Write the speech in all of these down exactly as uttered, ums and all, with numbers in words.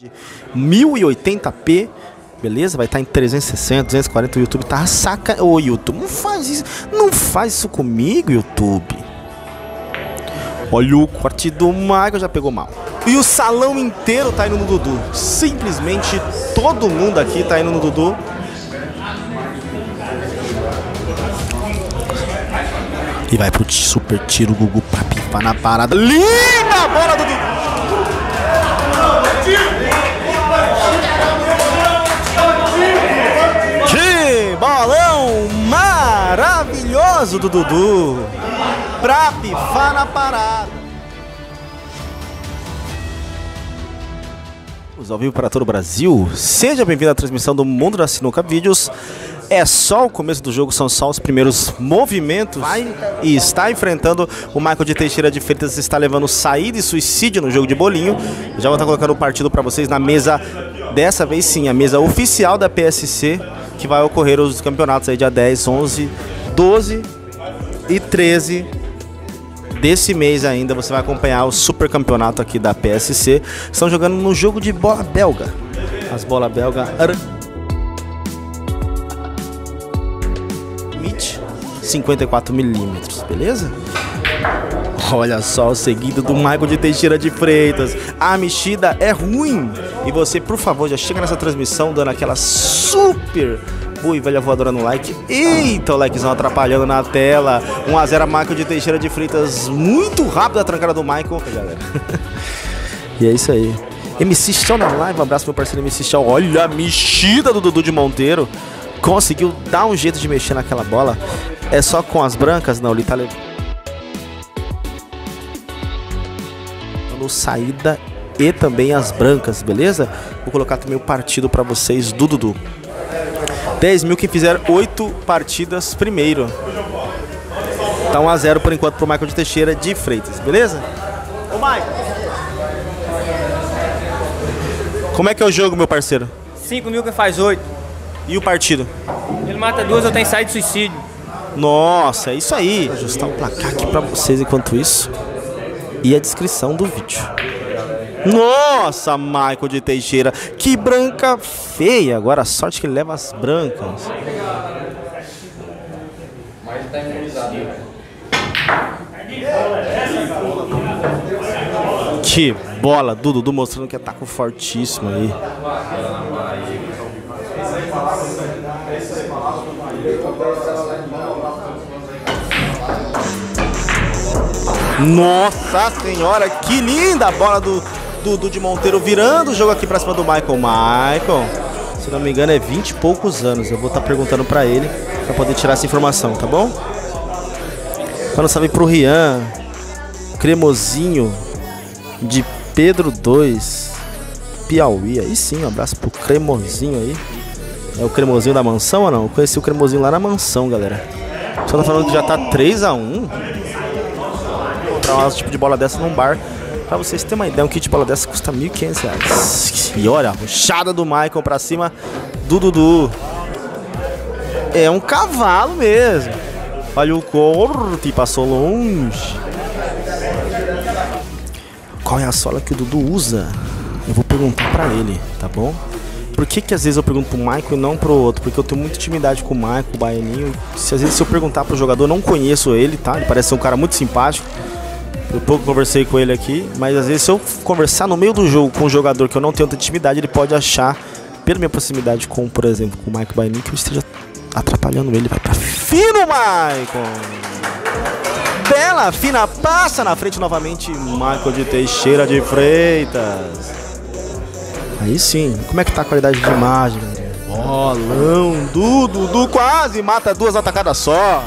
mil e oitenta p, beleza? Vai estar em trezentos e sessenta, duzentos e quarenta. O YouTube tá saca. Ô, YouTube, não faz isso. Não faz isso comigo, YouTube. Olha o corte do Michael, já pegou mal. E o salão inteiro tá indo no Dudu. Simplesmente todo mundo aqui tá indo no Dudu. E vai pro super tiro, Gugu, pra pifar na parada. Linda bola do Dudu. Que bolão maravilhoso do Dudu. Pra pifar na parada. Ao vivo para todo o Brasil. Seja bem-vindo à transmissão do Mundo da Sinuca Vídeos. É só o começo do jogo, são só os primeiros movimentos. Vai e está enfrentando o Michael de Teixeira de Freitas, está levando saída e suicídio no jogo de bolinho. Já vou estar colocando o partido para vocês na mesa, dessa vez sim, a mesa oficial da P S C, que vai ocorrer os campeonatos aí dia dez, onze, doze e treze desse mês ainda. Você vai acompanhar o super campeonato aqui da P S C. Estão jogando no jogo de bola belga. As bolas belgas cinquenta e quatro milímetros, beleza? Olha só o seguido do Michael de Teixeira de Freitas. A mexida é ruim. E você, por favor, já chega nessa transmissão dando aquela super boa e velha voadora no like. Eita, o likezão atrapalhando na tela. um a zero a Michael de Teixeira de Freitas. Muito rápido a trancada do Michael, galera. E é isso aí. M C Chão na live. Um abraço, meu parceiro M C Chão. Olha a mexida do Dudu de Monteiro. Conseguiu dar um jeito de mexer naquela bola. É só com as brancas? Não, ele tá levando saída e também as brancas, beleza? Vou colocar também o partido pra vocês do Dudu. dez mil quem fizer oito partidas primeiro. Tá um a zero por enquanto pro Michael de Teixeira de Freitas, beleza? Ô, Michael. Como é que é o jogo, meu parceiro? cinco mil que faz oito. E o partido? Ele mata duas, eu tenho saída de suicídio. Nossa, é isso aí. Vou ajustar o placar aqui pra vocês enquanto isso. E a descrição do vídeo. Nossa, Michael de Teixeira. Que branca feia. Agora a sorte que ele leva as brancas. Mas tá imunizado. Que bola. Dudu mostrando que é taco fortíssimo aí. Nossa senhora, que linda a bola do Dudu de Monteiro, virando o jogo aqui pra cima do Michael. Michael, se não me engano é vinte e poucos anos. Eu vou estar perguntando pra ele pra poder tirar essa informação, tá bom? Quando salve pro Rian, Cremosinho de Pedro dois, Piauí. Aí sim, um abraço pro Cremosinho aí. É o Cremosinho da mansão ou não? Eu conheci o Cremosinho lá na mansão, galera. Só tá falando que já tá três a um. Comprar um tipo de bola dessa num bar. Pra vocês terem uma ideia, um kit de bola dessa custa mil e quinhentos reais. E olha, a rushada do Michael pra cima do Dudu. É um cavalo mesmo. Olha o corte, passou longe. Qual é a sola que o Dudu usa? Eu vou perguntar pra ele, tá bom? Por que que às vezes eu pergunto pro Michael e não pro outro? Porque eu tenho muita intimidade com o Michael, o baianinho. Se às vezes se eu perguntar pro jogador, eu não conheço ele, tá? Ele parece ser um cara muito simpático. Eu pouco conversei com ele aqui, mas às vezes se eu conversar no meio do jogo com um jogador que eu não tenho tanta intimidade, ele pode achar, pela minha proximidade com, por exemplo, com o Michael Baianinho, que eu esteja atrapalhando ele. Vai pra fino, Michael! Bela, fina, passa na frente novamente, Michael de Teixeira de Freitas. Aí sim, como é que tá a qualidade de imagem, galera? Bolão, Dudu, Dudu quase mata duas atacadas só.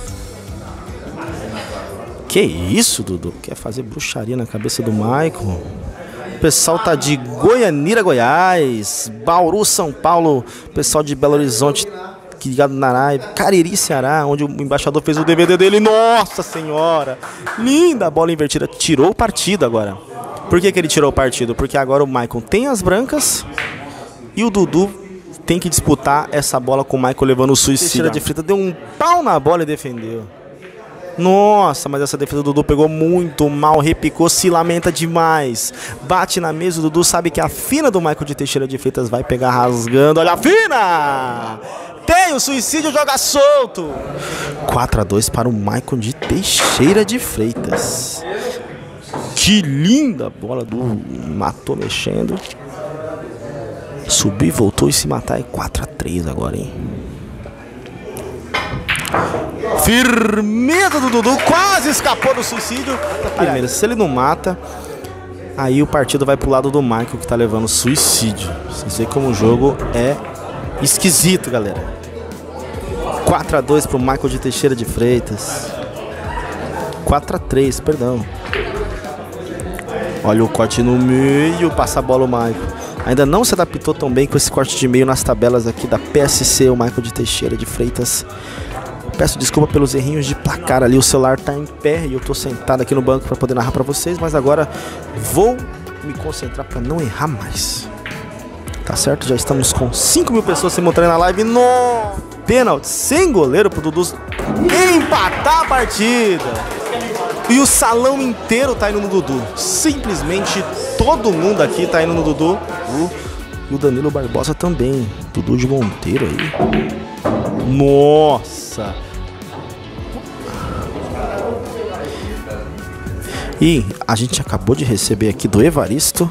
Que isso, Dudu? Quer fazer bruxaria na cabeça do Michael? O pessoal tá de Goianira, Goiás, Bauru, São Paulo, pessoal de Belo Horizonte, ligado na Araiva, Cariri, Ceará, onde o embaixador fez o D V D dele. Nossa senhora! Linda bola invertida. Tirou o partido agora. Por que que ele tirou o partido? Porque agora o Michael tem as brancas e o Dudu tem que disputar essa bola com o Michael levando o suicídio. Teixeira de Freitas deu um pau na bola e defendeu. Nossa, mas essa defesa do Dudu pegou muito mal, repicou, se lamenta demais. Bate na mesa, o Dudu sabe que a fina do Michael de Teixeira de Freitas vai pegar rasgando. Olha a fina! Tem o suicídio, joga solto. quatro a dois para o Michael de Teixeira de Freitas. Que linda bola do matou mexendo. Subiu, voltou e se matar. É quatro a três agora, hein? Firmeza do Dudu, quase escapou do suicídio. Primeiro, se ele não mata, aí o partido vai pro lado do Michael, que tá levando suicídio. Vocês veem como o jogo é esquisito, galera. quatro a dois pro Michael de Teixeira de Freitas. quatro a três, perdão. Olha o corte no meio, passa a bola o Michael. Ainda não se adaptou tão bem com esse corte de meio nas tabelas aqui da P S C, o Michael de Teixeira de Freitas. Peço desculpa pelos errinhos de placar ali, o celular tá em pé e eu tô sentado aqui no banco para poder narrar para vocês, mas agora vou me concentrar para não errar mais. Tá certo? Já estamos com cinco mil pessoas simultâneas na live. No pênalti, sem goleiro pro Dudu empatar a partida. E o salão inteiro tá indo no Dudu. Simplesmente todo mundo aqui tá indo no Dudu. E o Danilo Barbosa também. Dudu de Monteiro aí. Nossa! E a gente acabou de receber aqui do Evaristo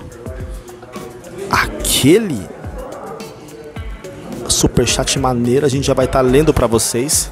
aquele superchat maneiro. A gente já vai estar lendo para vocês.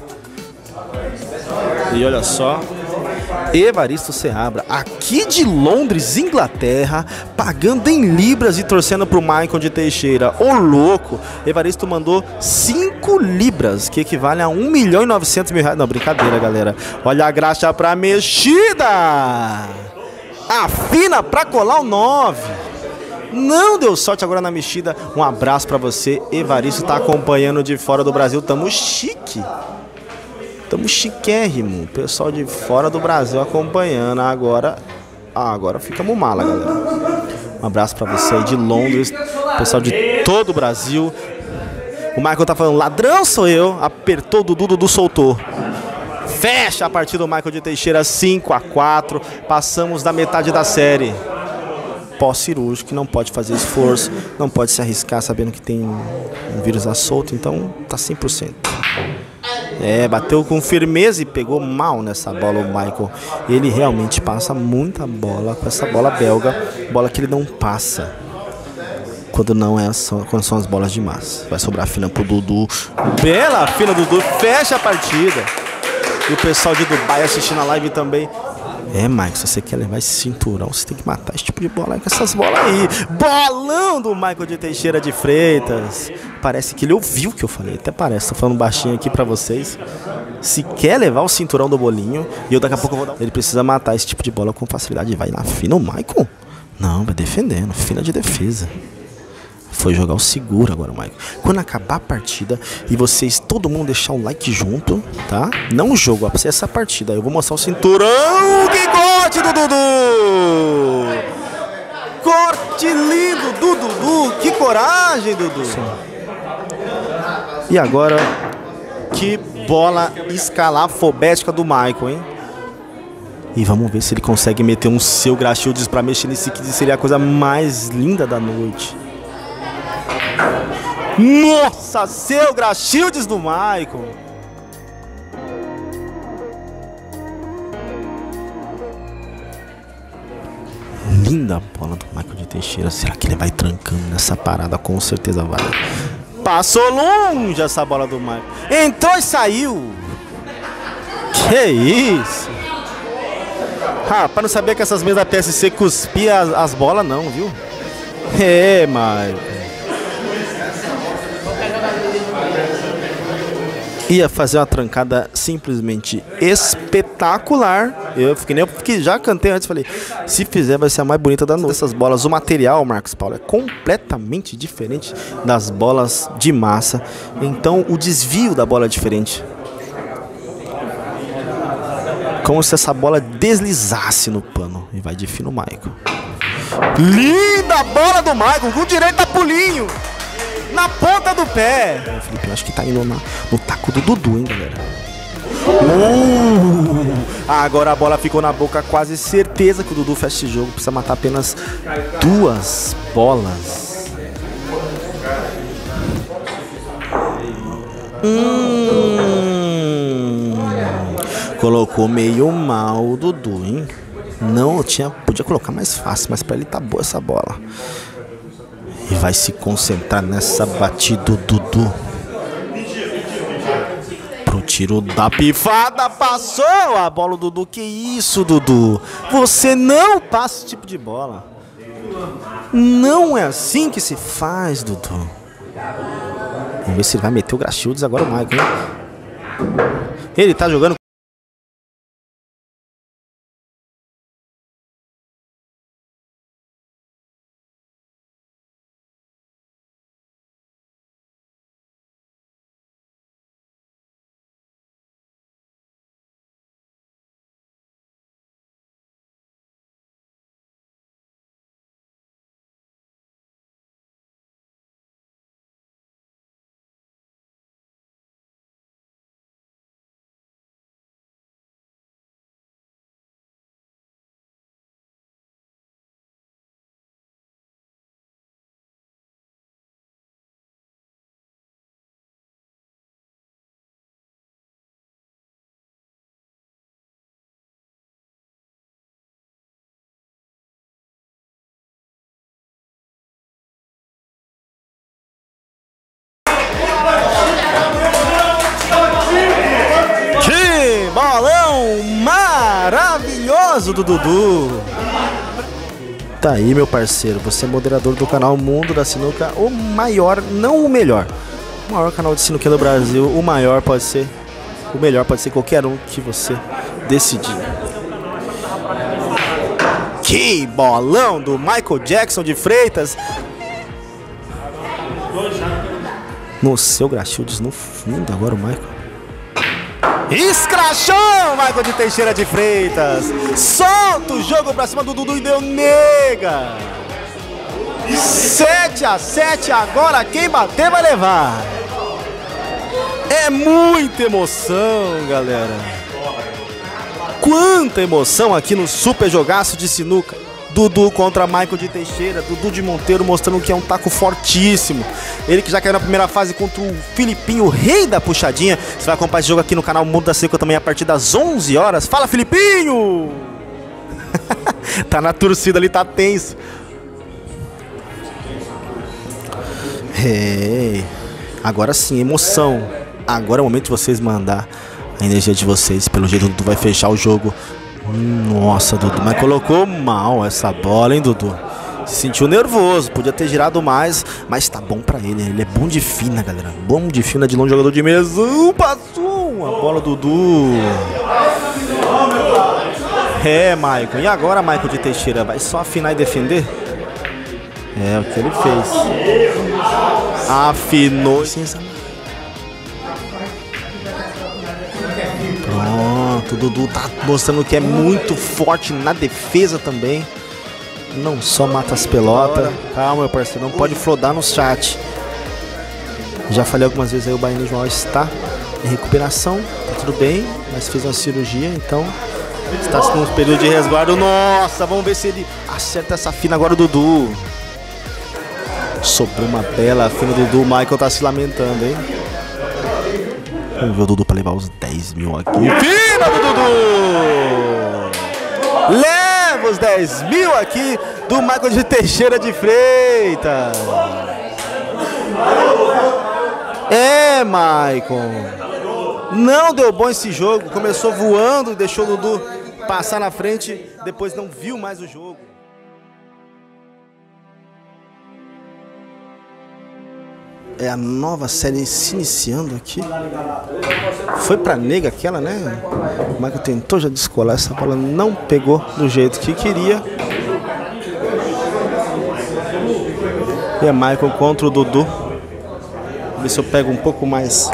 E olha só, Evaristo Seabra, aqui de Londres, Inglaterra, pagando em libras e torcendo pro Michael de Teixeira. Ô louco, Evaristo mandou cinco libras, que equivale a um milhão e novecentos mil reais. Não, brincadeira, galera. Olha a graxa pra mexida. A fina pra colar o nove. Não deu sorte agora na mexida. Um abraço pra você, Evaristo, tá acompanhando de fora do Brasil. Tamo chique. Tamo chiquérrimo, pessoal de fora do Brasil acompanhando. Agora, ah, agora ficamos mala, galera. Um abraço pra você aí de Londres, pessoal de todo o Brasil. O Michael tá falando, ladrão sou eu. Apertou o Dudu, Dudu soltou. Fecha a partida do Michael de Teixeira, cinco a quatro. Passamos da metade da série. Pós-cirúrgico, que não pode fazer esforço, não pode se arriscar sabendo que tem um vírus à solta, então tá cem por cento. É, bateu com firmeza e pegou mal nessa bola o Michael. Ele realmente passa muita bola com essa bola belga, bola que ele não passa quando não é só, quando são as bolas de massa. Vai sobrar a fina pro Dudu. Bela fina do Dudu, fecha a partida. E o pessoal de Dubai assistindo a live também. É, Mike, se você quer levar esse cinturão, você tem que matar esse tipo de bola aí com essas bolas aí. Bolão do Michael de Teixeira de Freitas. Parece que ele ouviu o que eu falei, até parece. Tô falando baixinho aqui pra vocês. Se quer levar o cinturão do bolinho, e eu daqui a pouco eu vou dar... Ele precisa matar esse tipo de bola com facilidade. Vai na fina o Michael? Não, vai defendendo, fina de defesa. Foi jogar o seguro agora, Michael. Quando acabar a partida e vocês, todo mundo deixar o like junto, tá? Não o jogo, ó, essa partida. Eu vou mostrar o cinturão. Que corte do Dudu! Corte lindo do Dudu. Que coragem, Dudu. E agora, que bola escalafobética do Michael, hein? E vamos ver se ele consegue meter um seu Graxildes pra mexer nesse kit. Seria a coisa mais linda da noite. Nossa, seu Graxildes do Michael. Linda a bola do Michael de Teixeira. Será que ele vai trancando nessa parada? Com certeza vai. Passou longe essa bola do Michael. Entrou e saiu. Que isso? Ah, para não saber que essas mesas da P S C cuspia as, as bolas não, viu? É, Michael. Ia fazer uma trancada simplesmente espetacular. Eu fiquei, nem eu fiquei, já cantei antes, falei, se fizer vai ser a mais bonita da noite. Essas bolas, o material, Marcos Paulo, é completamente diferente das bolas de massa. Então o desvio da bola é diferente. Como se essa bola deslizasse no pano. E vai de fino Michael. Linda bola do Michael, com direito a pulinho. Na ponta do pé. É, Felipe, eu acho que tá indo na, no taco do Dudu, hein, galera. Uh, agora a bola ficou na boca, quase certeza que o Dudu fecha esse jogo. Precisa matar apenas duas bolas. Hum, colocou meio mal o Dudu, hein? Não, eu tinha, podia colocar mais fácil, mas pra ele tá boa essa bola. E vai se concentrar nessa batida do Dudu. Pro tiro da pifada, passou a bola, Dudu. Que isso, Dudu? Você não passa esse tipo de bola. Não é assim que se faz, Dudu. Vamos ver se ele vai meter o Grachiudes agora, o Michael, hein? Ele tá jogando. Bolão maravilhoso do Dudu. Tá aí, meu parceiro. Você é moderador do canal Mundo da Sinuca, o maior, não o melhor. O maior canal de sinuca do Brasil. O maior pode ser, o melhor pode ser qualquer um que você decidir. Que bolão do Michael Jackson de Freitas. No seu Grachiudes no fundo agora o Michael. Escrachou o Michael de Teixeira de Freitas. Solta o jogo pra cima do Dudu e deu nega. sete a sete, agora quem bater vai levar. É muita emoção, galera. Quanta emoção aqui no super jogaço de sinuca. Dudu contra Michael de Teixeira. Dudu de Monteiro mostrando que é um taco fortíssimo. Ele que já caiu na primeira fase contra o Filipinho, o rei da puxadinha. Você vai acompanhar esse jogo aqui no canal Mundo da Sinuca também a partir das onze horas. Fala, Filipinho! Tá na torcida ali, tá tenso. É. Agora sim, emoção. Agora é o momento de vocês mandar a energia de vocês. Pelo jeito o Dudu vai fechar o jogo. Nossa, Dudu, mas colocou mal essa bola, hein, Dudu? Se sentiu nervoso, podia ter girado mais, mas tá bom pra ele. Ele é bom de fina, galera. Bom de fina, de longe, jogador de mesa. Uh, passou a bola, Dudu. É, Michael. E agora, Michael de Teixeira? Vai só afinar e defender? É o que ele fez. Afinou. Pronto, o Dudu tá mostrando que é muito forte na defesa também. Não só mata as pelotas. Calma, meu parceiro, não pode flodar no chat. Já falei algumas vezes aí, o Baiano João está em recuperação. Tá tudo bem, mas fez uma cirurgia, então está num período de resguardo. Nossa, vamos ver se ele acerta essa fina agora, o Dudu. Sobrou uma bela fina do Dudu. O Michael tá se lamentando, hein? Vamos ver o Dudu pra levar os dez mil aqui. Fina do Dudu! Leva os dez mil aqui do Michael de Teixeira de Freitas. É, Michael. Não deu bom esse jogo. Começou voando e deixou o Dudu passar na frente. Depois não viu mais o jogo. É a nova série se iniciando aqui. Foi pra nega aquela, né? O Michael tentou já descolar essa bola, não pegou do jeito que queria. E é Michael contra o Dudu. Vou ver se eu pego um pouco mais.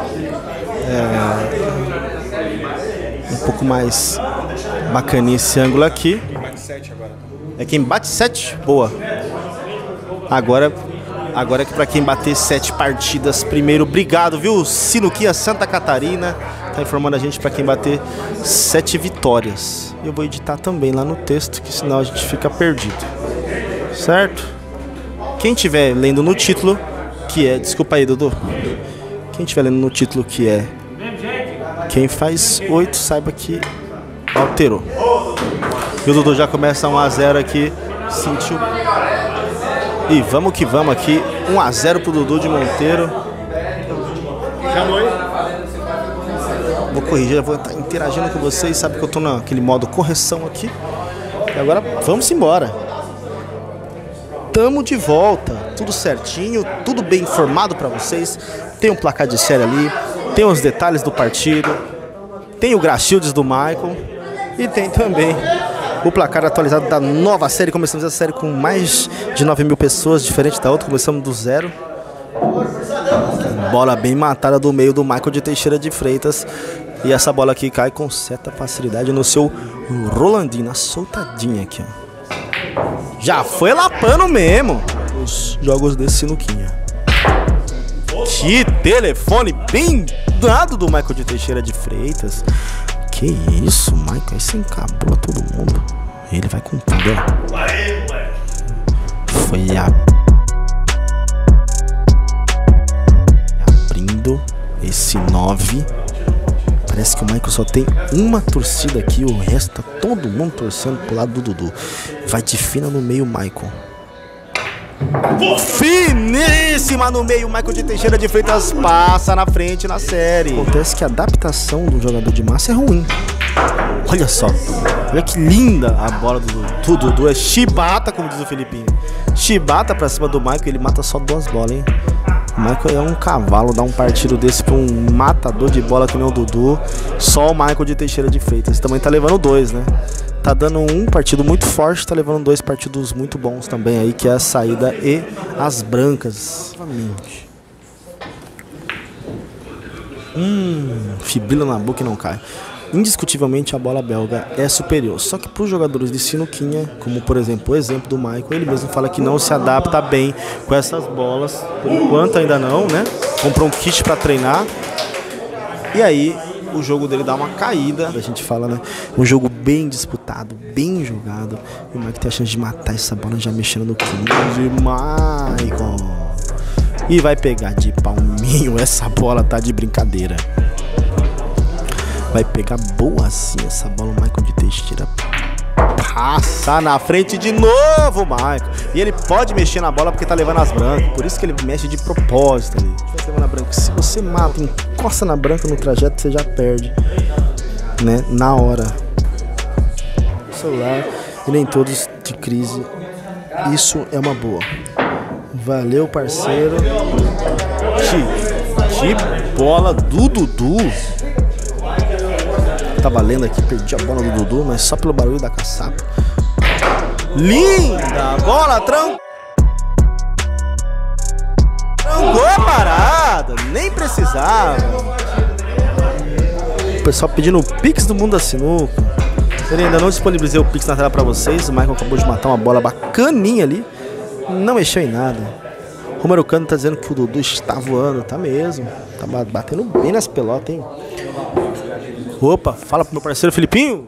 É, um pouco mais bacaninha esse ângulo aqui. É quem bate sete? Boa. Agora. Agora é que pra quem bater sete partidas primeiro, obrigado, viu? Sinuquinha Santa Catarina, tá informando a gente para quem bater sete vitórias. Eu vou editar também lá no texto, que senão a gente fica perdido. Certo? Quem tiver lendo no título, que é... Desculpa aí, Dudu. Quem tiver lendo no título, que é... Quem faz oito, saiba que alterou. E o Dudu já começa um a zero aqui. Sentiu. E vamos que vamos aqui. um a zero pro Dudu de Monteiro. Já foi? Vou corrigir, já vou estar interagindo com vocês. Sabe que eu tô naquele modo correção aqui. E agora vamos embora. Tamo de volta. Tudo certinho, tudo bem informado pra vocês. Tem um placar de série ali. Tem os detalhes do partido. Tem o Graxildes do Michael. E tem também o placar atualizado da nova série. Começamos a série com mais de nove mil pessoas, diferente da outra. Começamos do zero. Bola bem matada do meio do Michael de Teixeira de Freitas. E essa bola aqui cai com certa facilidade no seu Rolandinho, na soltadinha aqui, ó. Já foi lapando mesmo os jogos desse sinuquinha. Que telefone bem dado do Michael de Teixeira de Freitas. Que isso, Michael, aí você encabula todo mundo. Ele vai com tudo, ó. Foi a... abrindo esse nove. Parece que o Michael só tem uma torcida aqui, o resto tá todo mundo torcendo pro lado do Dudu. Vai de fina no meio, Michael. Finíssima no meio, Michael de Teixeira de Freitas passa na frente na série. Acontece que a adaptação do jogador de massa é ruim. Olha só, olha que linda a bola do Dudu. É chibata, como diz o Felipinho. Chibata pra cima do Michael, ele mata só duas bolas, hein. O Michael é um cavalo, dar um partido desse pra um matador de bola que nem o Dudu. Só o Michael de Teixeira de Freitas também tá levando dois, né? Tá dando um partido muito forte, tá levando dois partidos muito bons também aí, que é a saída e as brancas. Hum, fibila na boca e não cai. Indiscutivelmente a bola belga é superior. Só que para os jogadores de sinuquinha, como por exemplo o exemplo do Michael, ele mesmo fala que não se adapta bem com essas bolas. Por enquanto ainda não, né? Comprou um kit para treinar. E aí o jogo dele dá uma caída. A gente fala, né? Um jogo bem disputado, bem jogado. E o Michael tem a chance de matar essa bola já mexendo no quinze. Michael. E vai pegar de palminho. Essa bola tá de brincadeira. Vai pegar boa assim essa bola. O Michael de Teixeira passa na frente de novo, Michael. E ele pode mexer na bola porque tá levando as brancas. Por isso que ele mexe de propósito ali. Na branca. Se você mata, encosta na branca no trajeto, você já perde, né? Na hora. O celular e nem todos de crise. Isso é uma boa. Valeu, parceiro. Que, que bola do Dudu. Tá valendo aqui, perdi a bola do Dudu, mas só pelo barulho da caçapa. Linda bola, tran... trancou a parada, nem precisava. O pessoal pedindo o Pix do Mundo da Sinuca. Eu ainda não disponibilizei o Pix na tela pra vocês. O Michael acabou de matar uma bola bacaninha ali. Não mexeu em nada. O Romero Cano tá dizendo que o Dudu está voando. Tá mesmo, tá batendo bem nas pelotas, hein. Opa, fala pro meu parceiro Felipinho.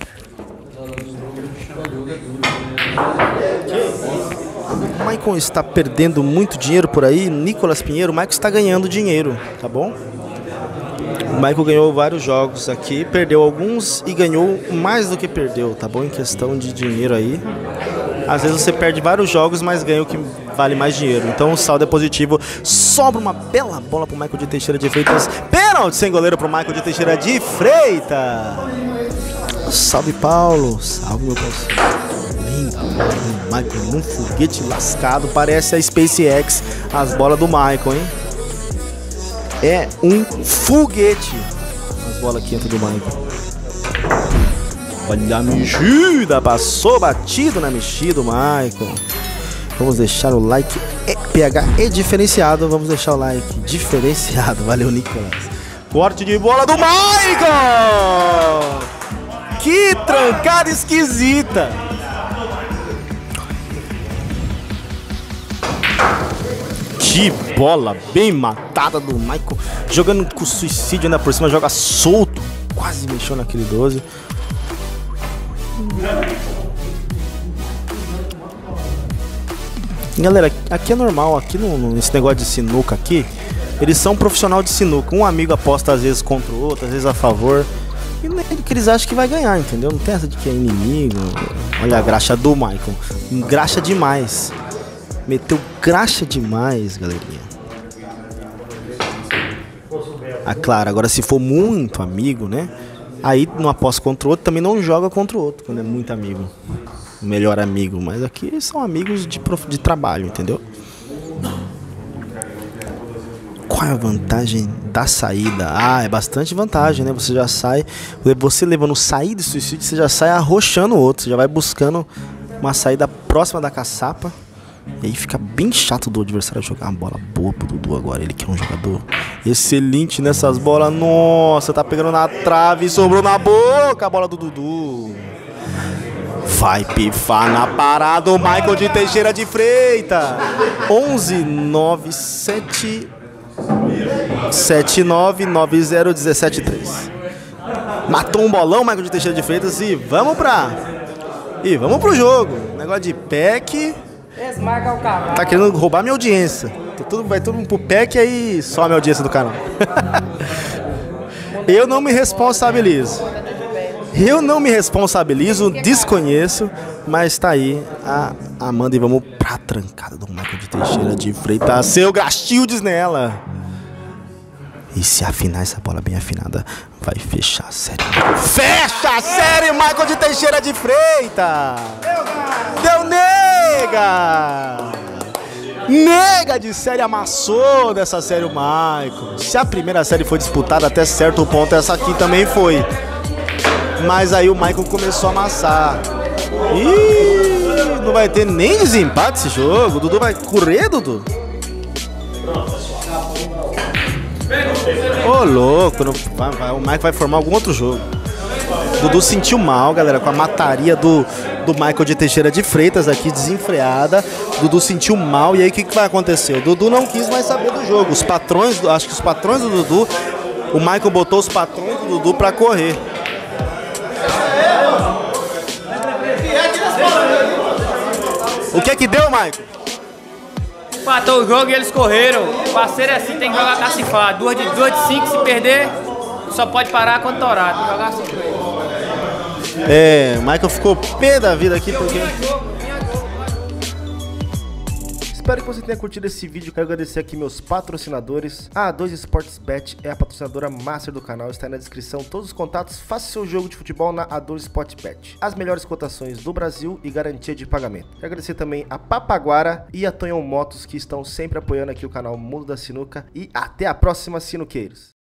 O Michael está perdendo muito dinheiro por aí. Nicolas Pinheiro, o Michael está ganhando dinheiro, tá bom? O Michael ganhou vários jogos aqui, perdeu alguns e ganhou mais do que perdeu, tá bom? Em questão de dinheiro aí. Às vezes você perde vários jogos, mas ganha o que vale mais dinheiro. Então o saldo é positivo. Sobra uma bela bola pro Michael de Teixeira de Freitas. Pênalti sem goleiro pro Michael de Teixeira de Freitas. Salve, Paulo. Salve, meu parceiro. O Michael num foguete lascado. Parece a SpaceX, as bolas do Michael, hein? É um foguete. As bolas aqui dentro do Michael. Olha a mexida, passou batido na mexida, Michael. Vamos deixar o like P H e diferenciado. Vamos deixar o like diferenciado. Valeu, Nicolas. Corte de bola do Michael. Que trancada esquisita. Que bola bem matada do Michael. Jogando com suicídio ainda por cima, joga solto. Quase mexeu naquele doze. Galera, aqui é normal, aqui no, nesse negócio de sinuca aqui, eles são profissional de sinuca. Um amigo aposta às vezes contra o outro, às vezes a favor. E não é que eles acham que vai ganhar, entendeu? Não tem essa de que é inimigo. Olha a graxa do Michael. Graxa demais. Meteu graxa demais, galerinha. Ah, claro, agora se for muito amigo, né? Aí não aposta contra o outro, também não joga contra o outro, quando é muito amigo. Melhor amigo, mas aqui são amigos de, prof... de trabalho, entendeu? Qual é a vantagem da saída? Ah, é bastante vantagem, né? Você já sai, você levando saída de suicídio, você já sai arrochando o outro, você já vai buscando uma saída próxima da caçapa. E aí fica bem chato do adversário jogar uma bola boa pro Dudu agora. Ele que é um jogador excelente nessas bolas. Nossa, tá pegando na trave e sobrou na boca a bola do Dudu. Vai pifar na parada o Michael de Teixeira de Freitas. onze nove sete sete nove nove zero um sete três. Matou um bolão, Michael de Teixeira de Freitas. E vamos pra... E vamos pro jogo. Negócio de pack. Tá querendo roubar minha audiência. Tudo, vai todo mundo pro pack e aí some a audiência do canal. Eu não me responsabilizo. Eu não me responsabilizo, desconheço, mas tá aí a Amanda e vamos pra trancada do Michael de Teixeira de Freitas. Seu Grachildes nela. E se afinar essa bola bem afinada, vai fechar a série. Fecha a série, Michael de Teixeira de Freitas. Deu nega. Nega de série amassou dessa série o Michael. Se a primeira série foi disputada até certo ponto, essa aqui também foi. Mas aí o Michael começou a amassar. Ih, não vai ter nem desempate esse jogo. O Dudu vai correr, Dudu? Ô, louco. Não, vai, vai, o Michael vai formar algum outro jogo. O Dudu sentiu mal, galera, com a mataria do, do Michael de Teixeira de Freitas aqui, desenfreada. O Dudu sentiu mal. E aí o que, que vai acontecer? O Dudu não quis mais saber do jogo. Os patrões, acho que os patrões do Dudu, o Michael botou os patrões do Dudu pra correr. O que é que deu, Michael? Empatou o jogo e eles correram. O parceiro é assim, tem que jogar cacifado. Duas de, duas de cinco, se perder, só pode parar quando torar. Tem que jogar assim com ele. É, o Michael ficou pé da vida aqui porque... Espero que você tenha curtido esse vídeo. Quero agradecer aqui meus patrocinadores. A A dois Sportsbet é a patrocinadora master do canal. Está aí na descrição todos os contatos. Faça seu jogo de futebol na A dois Sportsbet. As melhores cotações do Brasil e garantia de pagamento. Quero agradecer também a Papaguara e a Tonhão Motos, que estão sempre apoiando aqui o canal Mundo da Sinuca. E até a próxima, sinuqueiros.